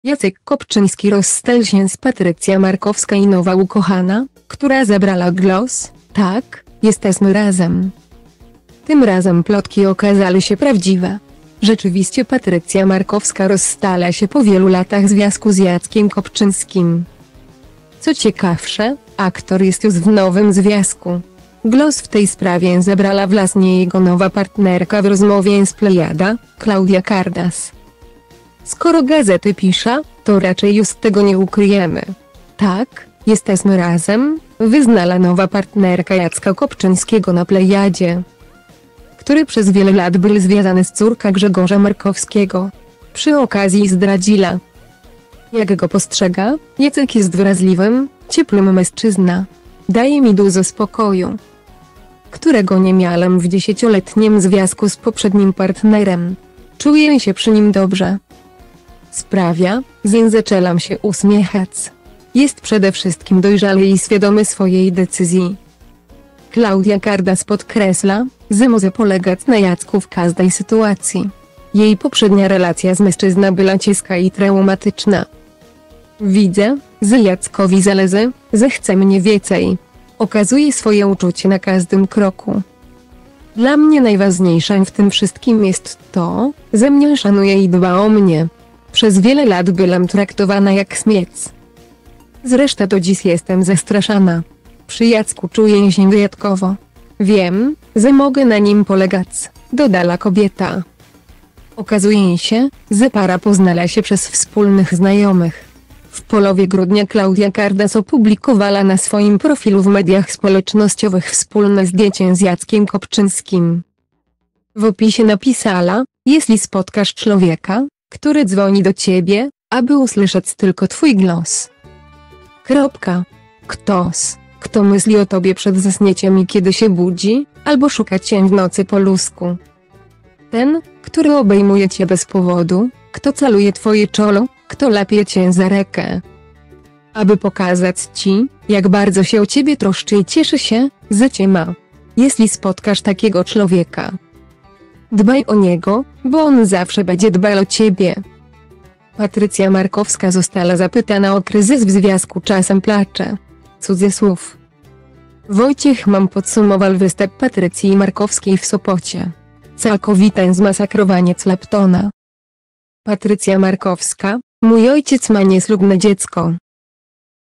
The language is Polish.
Jacek Kopczyński rozstał się z Patrycja Markowska i nowa ukochana, która zabrała głos. Tak, jesteśmy razem. Tym razem plotki okazały się prawdziwe. Rzeczywiście Patrycja Markowska rozstala się po wielu latach związku z Jackiem Kopczyńskim. Co ciekawsze, aktor jest już w nowym związku. Głos w tej sprawie zabrała własnie jego nowa partnerka w rozmowie z Plejada, Klaudia Kardas. Skoro gazety piszą, to raczej już tego nie ukryjemy. Tak, jesteśmy razem, wyznała nowa partnerka Jacka Kopczyńskiego na Plejadzie, który przez wiele lat był związany z córką Grzegorza Markowskiego. Przy okazji zdradziła, jak go postrzega: Jacek jest wrażliwym, ciepłym mężczyzna. Daje mi dużo spokoju, którego nie miałem w 10-letnim związku z poprzednim partnerem. Czuję się przy nim dobrze. Sprawia, że zaczęłam się uśmiechać. Jest przede wszystkim dojrzały i świadomy swojej decyzji. Klaudia Kardas podkreśla, że może polegać na Jacku w każdej sytuacji. Jej poprzednia relacja z mężczyzną była ciężka i traumatyczna. Widzę, że Jackowi zależy, że chce mnie więcej. Okazuje swoje uczucie na każdym kroku. Dla mnie najważniejsze w tym wszystkim jest to, że mnie szanuje i dba o mnie. Przez wiele lat byłam traktowana jak śmieć. Zresztą do dziś jestem zastraszana. Przy Jacku czuję się wyjątkowo. Wiem, że mogę na nim polegać, dodała kobieta. Okazuje się, że para poznała się przez wspólnych znajomych. W połowie grudnia Klaudia Kardas opublikowała na swoim profilu w mediach społecznościowych wspólne zdjęcie z Jackiem Kopczyńskim. W opisie napisała: jeśli spotkasz człowieka, który dzwoni do ciebie, aby usłyszeć tylko twój głos. Ktoś, kto myśli o tobie przed zasnięciem i kiedy się budzi, albo szuka cię w nocy po lusku. Ten, który obejmuje cię bez powodu, kto caluje twoje czolo, kto lapie cię za rękę, aby pokazać ci, jak bardzo się o ciebie troszczy i cieszy się, że cię ma. Jeśli spotkasz takiego człowieka, dbaj o niego, bo on zawsze będzie dbał o ciebie. Patrycja Markowska została zapytana o kryzys w związku, czasem placze. Cudzysłów. Wojciech Mam podsumował występ Patrycji Markowskiej w Sopocie. Całkowite zmasakrowanie Claptona. Patrycja Markowska: mój ojciec ma nieślubne dziecko.